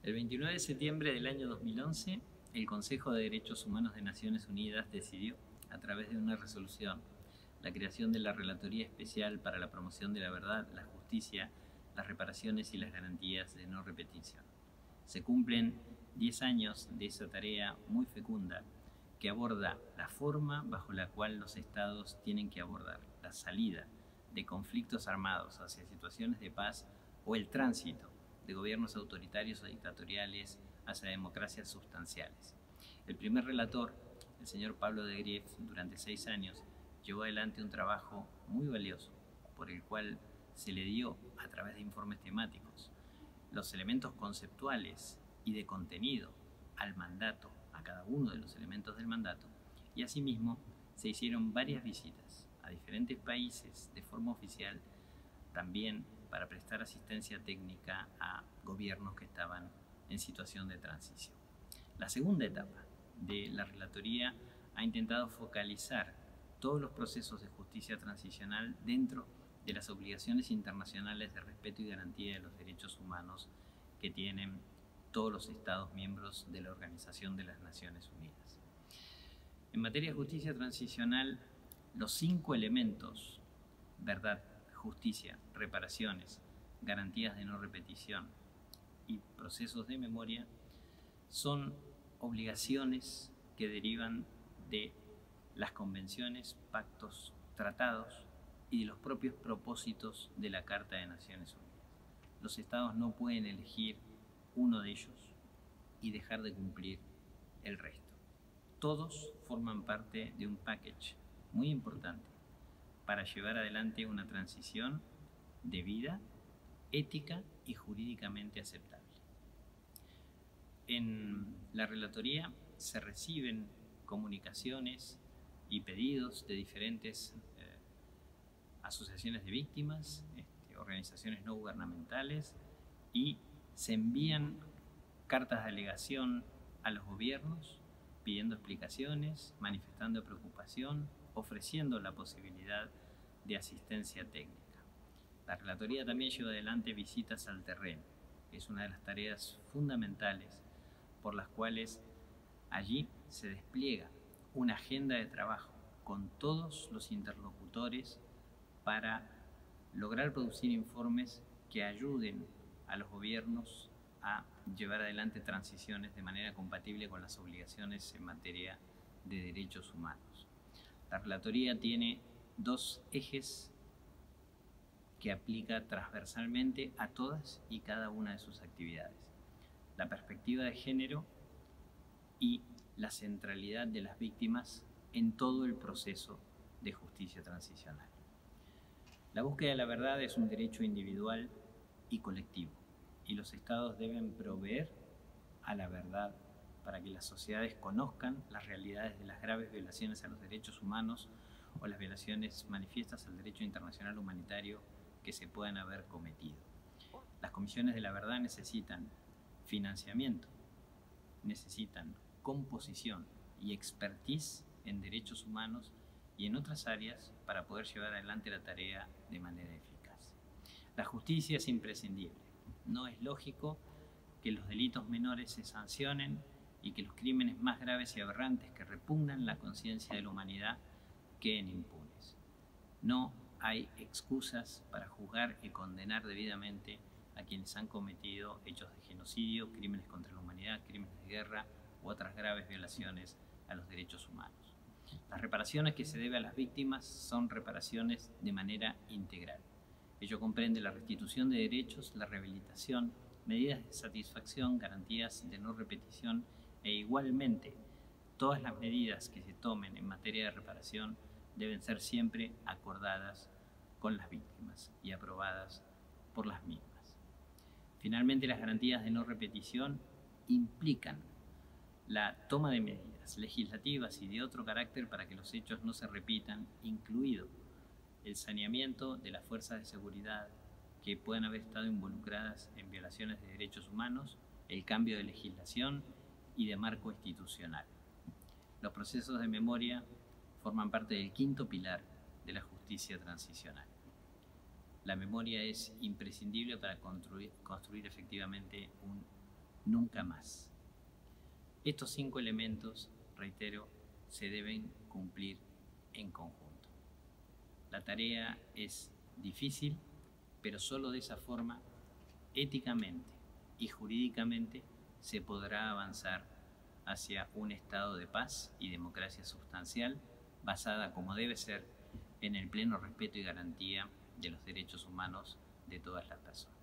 El 29 de septiembre del año 2011, el Consejo de Derechos Humanos de Naciones Unidas decidió, a través de una resolución, la creación de la Relatoría Especial para la Promoción de la Verdad, la Justicia, las Reparaciones y las Garantías de No Repetición. Se cumplen 10 años de esa tarea muy fecunda que aborda la forma bajo la cual los estados tienen que abordar la salida de conflictos armados hacia situaciones de paz o el tránsito de gobiernos autoritarios o dictatoriales hacia democracias sustanciales. El primer relator, el señor Pablo de Greiff, durante 6 años, llevó adelante un trabajo muy valioso, por el cual se le dio, a través de informes temáticos, los elementos conceptuales y de contenido al mandato, a cada uno de los elementos del mandato, y asimismo se hicieron varias visitas a diferentes países de forma oficial, también para prestar asistencia técnica a gobiernos que estaban en situación de transición. La segunda etapa de la relatoría ha intentado focalizar todos los procesos de justicia transicional dentro de las obligaciones internacionales de respeto y garantía de los derechos humanos que tienen todos los Estados miembros de la Organización de las Naciones Unidas. En materia de justicia transicional, los 5 elementos, verdad, justicia, reparaciones, garantías de no repetición y procesos de memoria, son obligaciones que derivan de las convenciones, pactos, tratados y de los propios propósitos de la Carta de Naciones Unidas. Los estados no pueden elegir uno de ellos y dejar de cumplir el resto. Todos forman parte de un package muy importante para llevar adelante una transición debida, ética y jurídicamente aceptable. En la relatoría se reciben comunicaciones y pedidos de diferentes asociaciones de víctimas, organizaciones no gubernamentales, y se envían cartas de alegación a los gobiernos pidiendo explicaciones, manifestando preocupación, ofreciendo la posibilidad de asistencia técnica. La relatoría también lleva adelante visitas al terreno. Es una de las tareas fundamentales por las cuales allí se despliega una agenda de trabajo con todos los interlocutores para lograr producir informes que ayuden a los gobiernos a llevar adelante transiciones de manera compatible con las obligaciones en materia de derechos humanos. La relatoría tiene 2 ejes que aplica transversalmente a todas y cada una de sus actividades: la perspectiva de género y la centralidad de las víctimas en todo el proceso de justicia transicional. La búsqueda de la verdad es un derecho individual y colectivo, y los estados deben proveer a la verdad para que las sociedades conozcan las realidades de las graves violaciones a los derechos humanos o las violaciones manifiestas al derecho internacional humanitario que se puedan haber cometido. Las comisiones de la verdad necesitan financiamiento, necesitan composición y expertise en derechos humanos y en otras áreas para poder llevar adelante la tarea de manera eficaz. La justicia es imprescindible. No es lógico que los delitos menores se sancionen y que los crímenes más graves y aberrantes que repugnan la conciencia de la humanidad queden impunes. No hay excusas para juzgar y condenar debidamente a quienes han cometido hechos de genocidio, crímenes contra la humanidad, crímenes de guerra u otras graves violaciones a los derechos humanos. Las reparaciones que se deben a las víctimas son reparaciones de manera integral. Ello comprende la restitución de derechos, la rehabilitación, medidas de satisfacción, garantías de no repetición e igualmente todas las medidas que se tomen en materia de reparación deben ser siempre acordadas con las víctimas y aprobadas por las mismas. Finalmente, las garantías de no repetición implican la toma de medidas legislativas y de otro carácter para que los hechos no se repitan, incluido el saneamiento de las fuerzas de seguridad que puedan haber estado involucradas en violaciones de derechos humanos, el cambio de legislación y de marco institucional. Los procesos de memoria forman parte del 5º pilar de la justicia transicional. La memoria es imprescindible para construir efectivamente un nunca más. Estos 5 elementos, reitero, se deben cumplir en conjunto. La tarea es difícil, pero solo de esa forma, éticamente y jurídicamente, se podrá avanzar hacia un estado de paz y democracia sustancial basada, como debe ser, en el pleno respeto y garantía de los derechos humanos de todas las personas.